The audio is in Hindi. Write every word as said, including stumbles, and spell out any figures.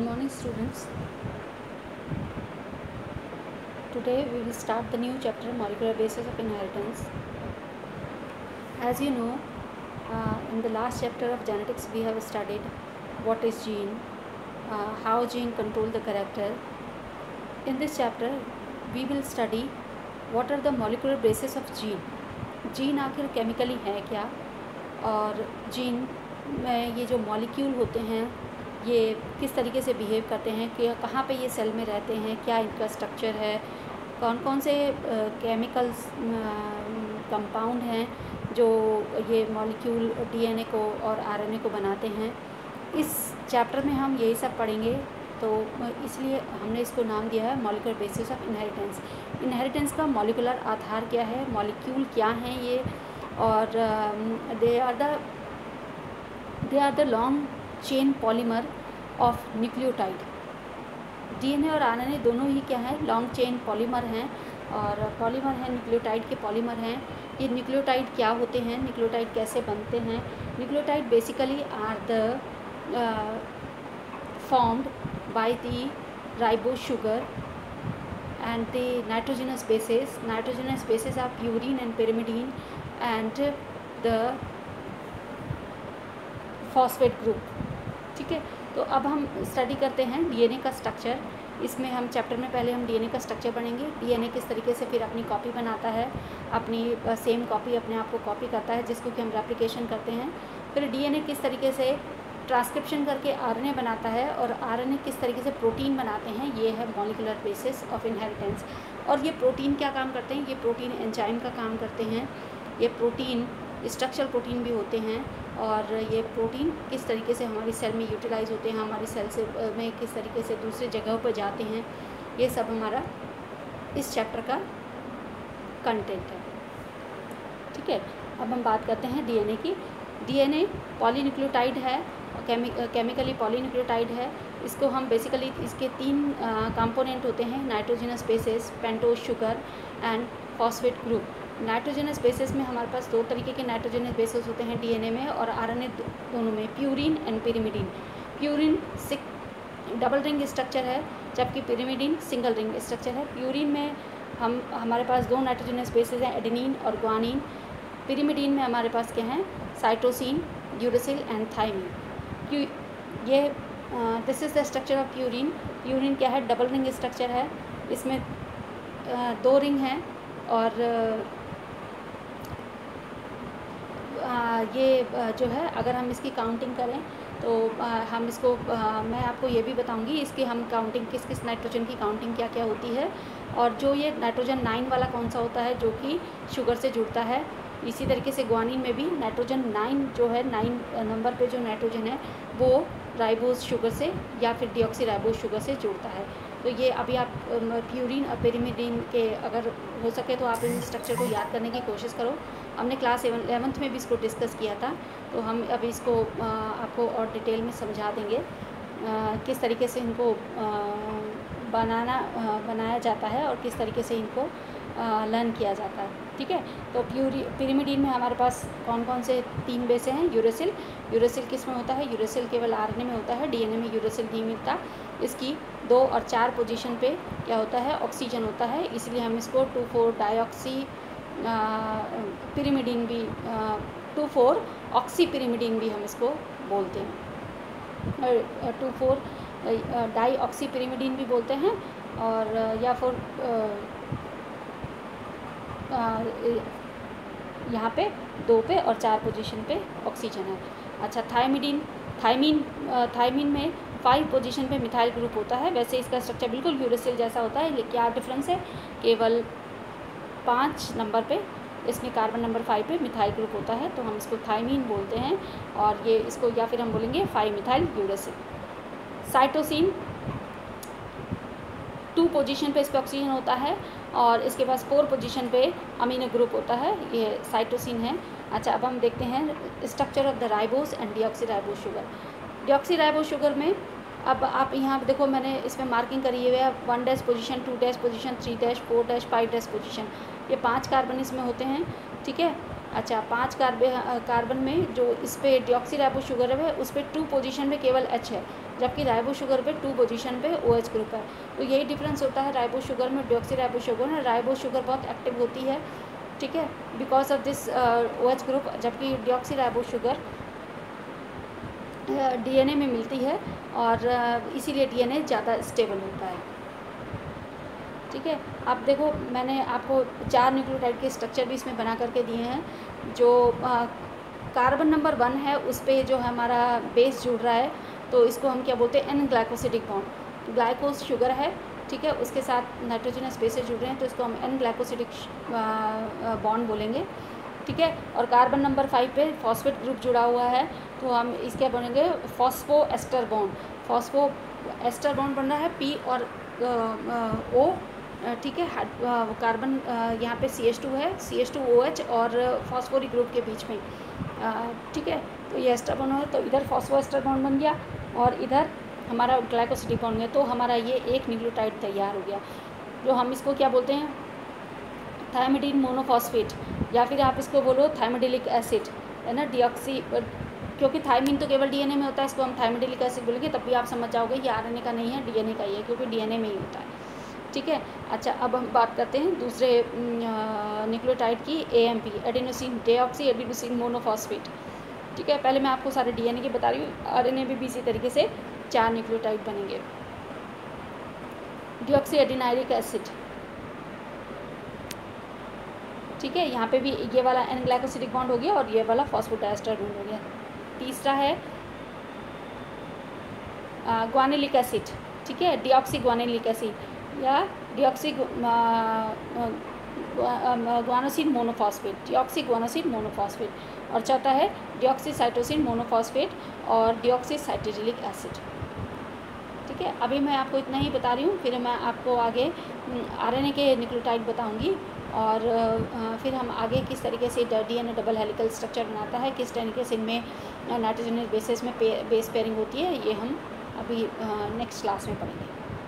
Good morning, students. Today we will start the new chapter, Molecular Basis of Inheritance. As you know, uh, in the last chapter of genetics we have studied what is gene, uh, how gene control the character. In this chapter we will study what are the molecular basis of gene. Gene आखिर केमिकली है क्या, और जीन में ये जो मॉलिक्यूल होते हैं ये किस तरीके से बिहेव करते हैं, कि कहाँ पे ये सेल में रहते हैं, क्या इनका स्ट्रक्चर है, कौन कौन से केमिकल्स कंपाउंड हैं जो ये मॉलिक्यूल डीएनए को और आरएनए को बनाते हैं। इस चैप्टर में हम यही सब पढ़ेंगे, तो इसलिए हमने इसको नाम दिया है molecular basis of inheritance. Inheritance का मॉलिक्यूलर आधार क्या है, मॉलिक्यूल क्या हैं ये, और they are the they are the long chain polymer of nucleotide. DNA और आरएनए दोनों ही क्या है, लॉन्ग चेन पॉलीमर हैं, और पॉलीमर हैं, न्यूक्लियोटाइड के पॉलीमर हैं। ये न्यूक्लियोटाइड क्या होते हैं, न्यूक्लियोटाइड कैसे बनते हैं? Nucleotide basically are the formed by the ribose sugar and the nitrogenous bases. Nitrogenous bases are purine and pyrimidine and the phosphate group. ठीक है, तो अब हम स्टडी करते हैं डीएनए का स्ट्रक्चर। इसमें हम चैप्टर में पहले हम डीएनए का स्ट्रक्चर पढ़ेंगे, डीएनए किस तरीके से फिर अपनी कॉपी बनाता है, अपनी सेम कॉपी अपने आप को कॉपी करता है जिसको कि हम रेप्लिकेशन करते हैं। फिर डीएनए किस तरीके से ट्रांसक्रिप्शन करके आरएनए बनाता है, और आरएनए किस तरीके से प्रोटीन बनाते हैं, ये है मॉलिक्यूलर बेसिस ऑफ इनहेरिटेंस। और ये प्रोटीन क्या काम करते हैं, ये प्रोटीन एंजाइम का काम करते हैं। ये प्रोटीन स्ट्रक्चरल प्रोटीन भी होते हैं, और ये प्रोटीन किस तरीके से हमारी सेल में यूटिलाइज होते हैं, हमारी सेल से में किस तरीके से दूसरे जगहों पर जाते हैं, ये सब हमारा इस चैप्टर का कंटेंट है। ठीक है, अब हम बात करते हैं डीएनए की। डीएनए पॉलीन्यूक्लियोटाइड है, केमि केमिकली पॉलीन्यूक्लियोटाइड है। इसको हम बेसिकली इसके तीन कंपोनेंट होते हैं, nitrogenous bases, pentose sugar and phosphate group. Nitrogenous bases में हमारे पास दो तरीके के नाइट्रोजनस बेसिस होते हैं डीएनए में और आरएनए दोनों में, purine and pyrimidine. Purine double ring structure है, जबकि पिरिमिडीन सिंगल रिंग स्ट्रक्चर है। प्यूरिन में हम हमारे पास दो नाइट्रोजनस बेसिस हैं, एडेनिन और ग्वानिन। पिरिमिडीन में हमारे पास क्या हैं, साइटोसिन, यूरेसिल एंड थायमिन। ये this is the structure of purine. Purine क्या है, डबल रिंग स्ट्रक्चर है, इसमें uh, दो रिंग हैं, और uh, ये uh, जो है अगर हम इसकी काउंटिंग करें तो uh, हम इसको uh, मैं आपको ये भी बताऊंगी इसकी हम काउंटिंग किस किस नाइट्रोजन की काउंटिंग क्या क्या होती है, और जो ये नाइट्रोजन नाइन वाला कौन सा होता है जो कि शुगर से जुड़ता है। इसी तरीके से ग्वानिन में भी नाइट्रोजन नाइन जो है, नाइन नंबर पे जो नाइट्रोजन है वो राइबोज शुगर से या फिर डीऑक्सी राइबोज शुगर से जुड़ता है। तो ये अभी आप प्यूरिन और पिरिमिडीन के अगर हो सके तो आप इन स्ट्रक्चर को याद करने की कोशिश करो। हमने क्लास एलेवंथ में भी इसको डिस्कस किया था, तो हम अभी इसको आपको और डिटेल में समझा देंगे किस तरीके से इनको बनाना बनाया जाता है और किस तरीके से इनको लर्न किया जाता है। ठीक है, तो प्यूरी पिरिमिडीन में हमारे पास कौन कौन से तीन बेसे हैं, यूरेसिल। यूरेसिल किस में होता है, यूरेसिल केवल आरएनए में होता है, डीएनए में यूरेसिल नहीं मिलता। इसकी दो और चार पोजीशन पे क्या होता है, ऑक्सीजन होता है, इसलिए हम इसको टू फोर डाईऑक्सी पिरिमिडीन भी टू फोर ऑक्सी पिरिमिडीन भी हम इसको बोलते हैं, two four di oxy pyrimidine भी बोलते हैं, और या फिर यहाँ पे दो पे और चार पोजीशन पे ऑक्सीजन है। अच्छा, थायमिडीन थायमीन थायमीन में फाइव पोजीशन पे मिथाइल ग्रुप होता है। वैसे इसका स्ट्रक्चर बिल्कुल यूरेसिल जैसा होता है, लेकिन क्या डिफरेंस है, केवल पाँच नंबर पे इसमें कार्बन नंबर फाइव पे मिथाइल ग्रुप होता है, तो हम इसको थायमीन बोलते हैं, और ये इसको या फिर हम बोलेंगे five methyl uracil. Cytosine two position पे इस पर ऑक्सीजन होता है, और इसके पास फोर पोजीशन पे अमीनो ग्रुप होता है, ये साइटोसिन है। अच्छा, अब हम देखते हैं structure of the ribose and deoxy ribose sugar. Deoxy ribose sugar में अब आप यहाँ देखो मैंने इसमें मार्किंग करी हुई है, one dash position, two dash position, three dash, four dash, five dash position, ये पांच कार्बन इसमें होते हैं। ठीक है, अच्छा, पाँच कार्बन कार्बन में जो इस पे डिऑक्सी राइबो शुगर है उस पर टू पोजीशन पे केवल एच है, जबकि राइबो शुगर पे टू पोजीशन पे ओ एच ग्रुप है। तो यही डिफरेंस होता है राइबो शुगर में डिऑक्सी राइबो शुगर में। राइबो शुगर बहुत एक्टिव होती है, ठीक है, because of this O H group, जबकि डिऑक्सी राइबो शुगर डीएनए में मिलती है और uh, इसीलिए डीएनए ज़्यादा स्टेबल होता है, ठीक है। अब देखो मैंने आपको चार न्यूक्लियोटाइड के स्ट्रक्चर भी इसमें बना करके दिए हैं। जो आ, कार्बन नंबर वन है उस पर जो हमारा बेस जुड़ रहा है तो इसको हम क्या बोलते हैं, N glycosidic bond. Glycose sugar है, ठीक है, उसके साथ नाइट्रोजनस बेसेस जुड़ रहे हैं तो इसको हम एन ग्लाइकोसिडिक बॉन्ड बोलेंगे, ठीक है। और कार्बन नंबर फाइव पे फॉस्फेट ग्रुप जुड़ा हुआ है तो हम इसके बोलेंगे phospho ester bond. Phospho ester bond बन रहा है पी और ओ, ठीक है। कार्बन यहाँ पे सी एच टू है, C H two O H और फॉस्फोरिक ग्रुप के बीच में, ठीक है। तो ये एस्टर बॉन्ड है तो इधर फॉस्फो एस्टर बॉन्ड बन गया और इधर हमारा ग्लाइकोसिडिक बॉन्ड है। तो हमारा ये एक न्यूक्लियोटाइड तैयार हो गया, जो हम इसको क्या बोलते हैं, थायमिडीन मोनोफॉस्फेट, या फिर आप इसको बोलो थायमिडिलिक एसिड, है ना, डिऑक्सी, क्योंकि थायमिन तो केवल डीएनए में होता है, इसको हम थायमिडिलिक एसिड बोलेंगे, तब भी आप समझ जाओगे ये आरएनए का नहीं है, डीएनए का ही है, क्योंकि डीएनए में ही होता है, ठीक है। अच्छा, अब हम बात करते हैं दूसरे न्यूक्लियोटाइड की, AMP, adenosine deoxy adenosine monophosphate, ठीक है। पहले मैं आपको सारे डीएनए की बता रही हूँ, आरएनए में भी इसी तरीके से चार न्यूक्लियोटाइड बनेंगे। डिऑक्सी एडिनाइलिक एसिड, ठीक है, यहाँ पे भी ये वाला एन ग्लाइकोसिडिक बॉन्ड हो गया और ये वाला फॉस्फोडाइएस्टर बॉन्ड हो गया। तीसरा है ग्वानिलिक एसिड, ठीक है, डिऑक्सी ग्वानिलिक एसिड या deoxy guanosine monophosphate, deoxy guanosine monophosphate. और चौथा है डिऑक्सी साइटोसिन मोनोफॉस्फेट और डिऑक्सी साइटिजिलिक एसिड, ठीक है। अभी मैं आपको इतना ही बता रही हूँ, फिर मैं आपको आगे आरएनए के न्यूक्लियोटाइड बताऊँगी और फिर हम आगे किस तरीके से डीएनए डबल हेलिकल स्ट्रक्चर बनाता है, किस तरीके से इनमें नाइट्रोजनस बेसिस में पे, बेस पेयरिंग होती है, ये हम अभी नेक्स्ट क्लास में पढ़ेंगे।